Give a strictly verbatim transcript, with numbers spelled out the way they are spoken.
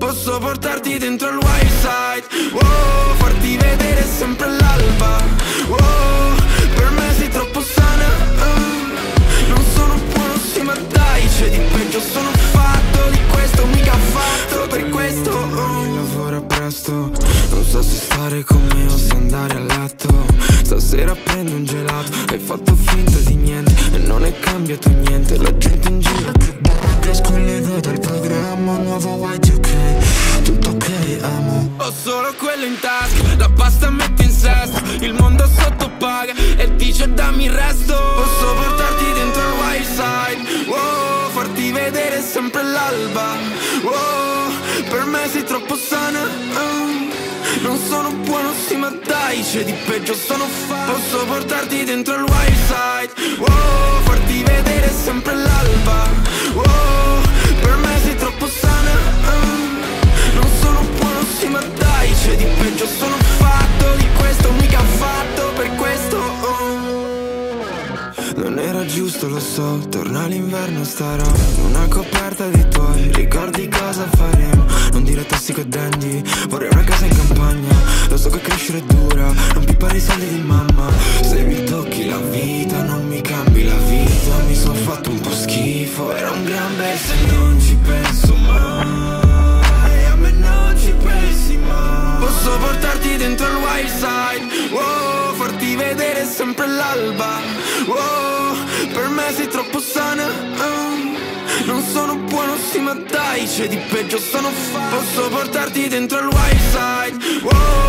Posso portarti dentro il wild side, oh, farti vedere sempre l'alba, oh, per me sei troppo sana, uh, non sono buono sì ma dai, c'è di peggio, sono fatto di questo, mica fatto per questo, oh. Mi lavora presto, non so se stare con me o se andare a letto. Stasera prendo un gelato, hai fatto finta di niente e non è cambiato niente. La gente in giro che barca scollegata dal programma nuovo Y due K. Tutto ok, amo. Ho solo quello in tasca, la pasta metti in sesto, il mondo sottopaga e dice dammi il resto. Posso portarti dentro il wild side, oh, farti vedere sempre l'alba, oh, per me sei troppo sana, oh. Non sono buono sì ma dai, c'è di peggio, sono fatto. Posso portarti dentro il wild side, oh, farti vedere sempre l'alba, oh, per me sei troppo sana, oh. Non sono buono sì ma dai, c'è di peggio, sono fatto di questo, mica fatto per questo, oh. Non era giusto, lo so, torna l'inverno starò una coperta dei tuoi ricordi, cosa faremo? Non dire tossico e dandy, vorrei una casa in campagna. Lo so che crescere è dura, non pippare i soldi di mamma. Se mi tocchi la vita, non mi cambi la vita. Mi son fatto un po' schifo, era un gran bel se non ci penso mai. A me non ci pensi mai. Posso portarti dentro il wild side, oh, farti vedere sempre l'alba, oh, per me sei troppo sana, oh. Non sono buono sì ma dai, c'è di peggio, sono fatto. Posso portarti dentro il wild side, oh,